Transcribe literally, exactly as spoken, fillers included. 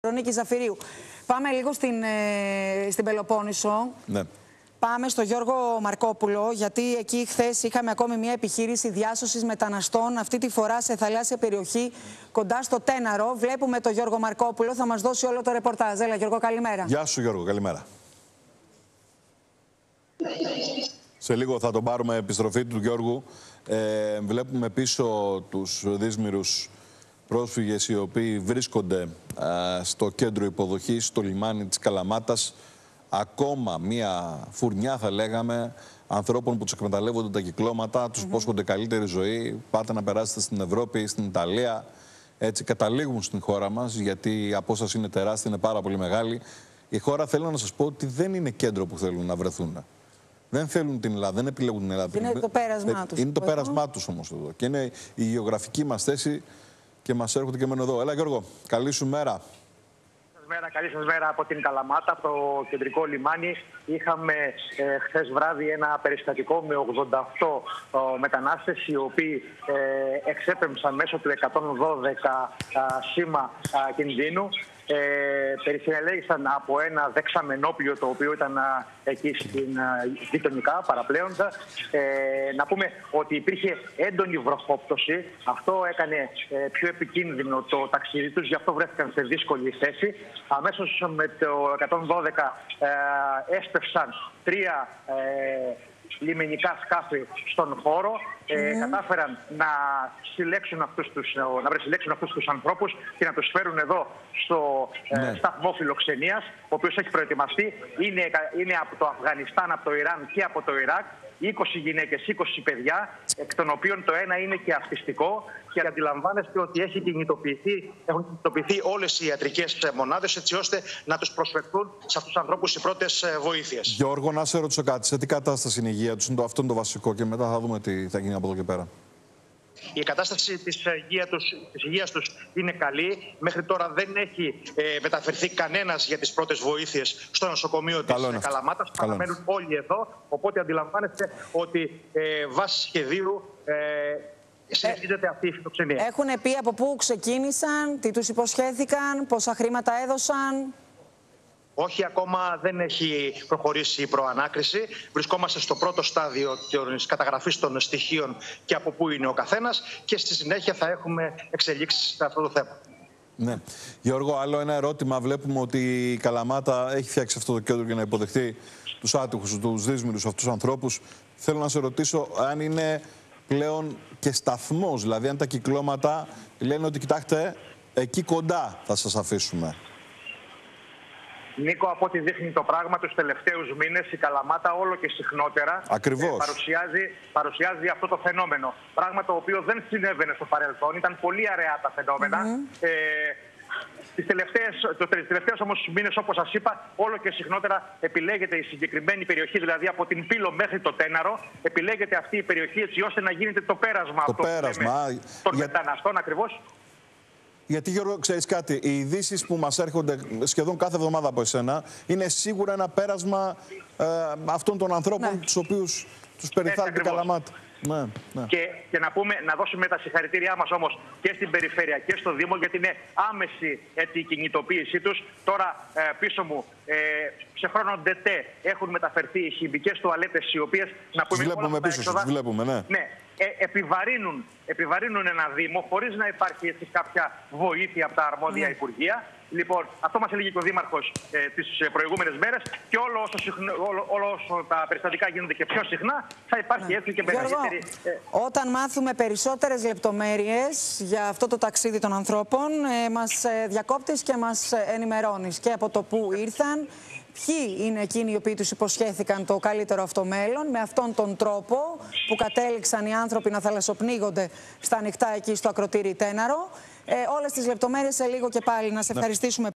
Νίκη Ζαφυρίου. Πάμε λίγο στην, ε, στην Πελοπόννησο. Ναι. Πάμε στο Γιώργο Μαρκόπουλο, γιατί εκεί χθες είχαμε ακόμη μια επιχείρηση διάσωσης μεταναστών, αυτή τη φορά σε θαλάσσια περιοχή κοντά στο Τέναρο. Βλέπουμε τον Γιώργο Μαρκόπουλο, θα μας δώσει όλο το ρεπορτάζ. Έλα Γιώργο, καλημέρα. Γεια σου Γιώργο, καλημέρα. Σε λίγο θα τον πάρουμε επιστροφή του Γιώργου. Ε, βλέπουμε πίσω τους δύσμυρους πρόσφυγες οι οποίοι βρίσκονται α, στο κέντρο υποδοχής, στο λιμάνι της Καλαμάτας. Ακόμα μία φουρνιά, θα λέγαμε, ανθρώπων που τους εκμεταλλεύονται τα κυκλώματα, τους mm-hmm. πόσχονται καλύτερη ζωή. Πάτε να περάσετε στην Ευρώπη, στην Ιταλία. Έτσι καταλήγουν στην χώρα μας, γιατί η απόσταση είναι τεράστια, είναι πάρα πολύ μεγάλη. Η χώρα, θέλω να σας πω, ότι δεν είναι κέντρο που θέλουν να βρεθούν. Δεν θέλουν την Ελλάδα, δεν επιλέγουν την Ελλάδα. Είναι το πέρασμά τους. Είναι το πέρασμά τους όμως εδώ. Και είναι η γεωγραφική μας θέση και μας έρχονται και μένουν εδώ. Έλα Γιώργο, καλή σου μέρα. Καλή σας μέρα από την Καλαμάτα, από το κεντρικό λιμάνι. Είχαμε ε, χθες βράδυ ένα περιστατικό με ογδόντα οκτώ ε, μετανάστες, οι οποίοι ε, εξέπεμψαν μέσω του εκατόν δώδεκα ε, σήμα ε, κινδύνου. Ε, Περισυνελέγησαν από ένα δεξαμενόπλιο το οποίο ήταν α, εκεί στην α, γειτονικά παραπλέοντα. Ε, να πούμε ότι υπήρχε έντονη βροχόπτωση. Αυτό έκανε ε, πιο επικίνδυνο το ταξίδι τους, γι' αυτό βρέθηκαν σε δύσκολη θέση. Αμέσως με το εκατόν δώδεκα ε, έσπευσαν τρία ε, λιμενικά σκάφη στον χώρο. Ε, mm. Κατάφεραν να συλλέξουν αυτούς τους, να βρεσυλλέξουν αυτούς τους ανθρώπους και να τους φέρουν εδώ στο mm. ε, σταθμό φιλοξενίας, ο οποίος έχει προετοιμαστεί. Είναι, είναι από το Αφγανιστάν, από το Ιράν και από το Ιράκ. είκοσι γυναίκες, είκοσι παιδιά, εκ των οποίων το ένα είναι και αυτιστικό. Και αντιλαμβάνεστε ότι έχει κινητοποιηθεί, έχουν κινητοποιηθεί όλες οι ιατρικές μονάδες, έτσι ώστε να τους προσφερθούν σε αυτούς τους ανθρώπους οι πρώτες βοήθειες. Γιώργο, να σε ρωτήσω κάτι. Σε τι κατάσταση είναι η υγεία τους? Είναι το, αυτό είναι το βασικό, και μετά θα δούμε τι θα γίνει από εδώ και πέρα. Η κατάσταση της υγείας τους, της υγείας τους είναι καλή. Μέχρι τώρα δεν έχει ε, μεταφερθεί κανένας για τις πρώτες βοήθειες στο νοσοκομείο της Καλαμάτας. Παραμένουν όλοι εδώ. Οπότε αντιλαμβάνεστε ότι ε, βάσει σχεδίου ε, συνεχίζεται αυτή η φιλοξενία. Έχουν πει από πού ξεκίνησαν, τι τους υποσχέθηκαν, πόσα χρήματα έδωσαν? Όχι, ακόμα δεν έχει προχωρήσει η προανάκριση. Βρισκόμαστε στο πρώτο στάδιο της καταγραφής των στοιχείων και από πού είναι ο καθένας, και στη συνέχεια θα έχουμε εξελίξεις σε αυτό το θέμα. Ναι. Γιώργο, άλλο ένα ερώτημα. Βλέπουμε ότι η Καλαμάτα έχει φτιάξει αυτό το κέντρο για να υποδεχτεί τους άτυχους, τους δύσμυρους αυτούς τους ανθρώπους. Θέλω να σε ρωτήσω αν είναι πλέον και σταθμός, δηλαδή αν τα κυκλώματα λένε ότι κοιτάξτε, εκεί κοντά θα σας αφήσουμε. Νίκο, από ό,τι δείχνει το πράγμα, τους τελευταίους μήνες η Καλαμάτα όλο και συχνότερα ε, παρουσιάζει, παρουσιάζει αυτό το φαινόμενο. Πράγμα το οποίο δεν συνέβαινε στο παρελθόν, ήταν πολύ αραιά τα φαινόμενα. Mm-hmm. ε, Τις τελευταίες, τις τελευταίες όμως μήνες, όπως σας είπα, όλο και συχνότερα επιλέγεται η συγκεκριμένη περιοχή, δηλαδή από την Πύλο μέχρι το Τέναρο, επιλέγεται αυτή η περιοχή έτσι ώστε να γίνεται το πέρασμα, το αυτό πέρασμα. Λέμε, των Για... μεταναστών ακριβώς. Γιατί Γιώργο, ξέρεις κάτι, οι ειδήσεις που μας έρχονται σχεδόν κάθε εβδομάδα από εσένα είναι σίγουρα ένα πέρασμα ε, αυτών των ανθρώπων, ναι, τους οποίους τους περιθάλει την Καλαμάτα. Ναι, ναι. Και, και να, πούμε, να δώσουμε τα συγχαρητήριά μας όμως και στην περιφέρεια και στο Δήμο, γιατί είναι άμεση έτσι, η κινητοποίησή τους. Τώρα ε, πίσω μου ε, σε χρόνο ντετέ έχουν μεταφερθεί οι χημικές τουαλέτες, οι οποίες να πούμε, τις βλέπουμε πίσω σου, τις βλέπουμε, ναι. ναι ε, επιβαρύνουν, επιβαρύνουν ένα Δήμο χωρίς να υπάρχει έτσι, κάποια βοήθεια από τα αρμόδια mm. Υπουργεία. Λοιπόν, αυτό μας έλεγε και ο Δήμαρχος ε, τις προηγούμενες μέρες, και όλο όσο, συχνο, όλο, όλο όσο τα περιστατικά γίνονται και πιο συχνά, θα υπάρχει ναι. έτσι και μεγαλύτερη... Ε... Όταν μάθουμε περισσότερες λεπτομέρειες για αυτό το ταξίδι των ανθρώπων, ε, μας ε, διακόπτεις και μας ενημερώνεις και από το που ήρθαν, ποιοι είναι εκείνοι οι οποίοι τους υποσχέθηκαν το καλύτερο αυτό μέλλον, με αυτόν τον τρόπο που κατέληξαν οι άνθρωποι να θαλασσοπνίγονται στα ανοιχτά εκεί στο ακροτήρι Τέναρο. Ε, όλες τις λεπτομέρειες σε λίγο και πάλι. Να σε ευχαριστήσουμε.